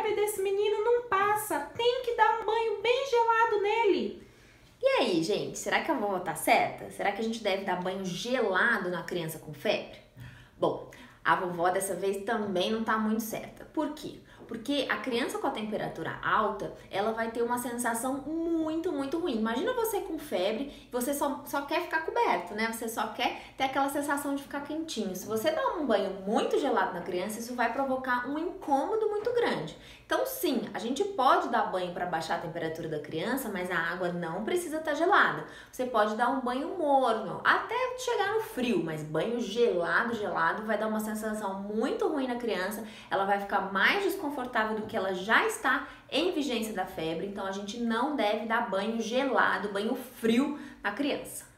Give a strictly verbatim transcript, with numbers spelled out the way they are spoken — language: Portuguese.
febre desse menino não passa, tem que dar um banho bem gelado nele. E aí, gente, será que a vovó tá certa? Será que a gente deve dar banho gelado na criança com febre? Bom, a vovó dessa vez também não tá muito certa. Por quê? Porque a criança com a temperatura alta, ela vai ter uma sensação muito, muito ruim. Imagina você com febre, você só, só quer ficar coberto, né? Você só quer ter aquela sensação de ficar quentinho. Se você dá um banho muito gelado na criança, isso vai provocar um incômodo muito grande. Então, sim, a gente pode dar banho para baixar a temperatura da criança, mas a água não precisa estar gelada. Você pode dar um banho morno, até chegar no frio, mas banho gelado, gelado, vai dar uma sensação muito ruim na criança, ela vai ficar mais desconfortável do que ela já está em vigência da febre, então a gente não deve dar banho gelado, banho frio na criança.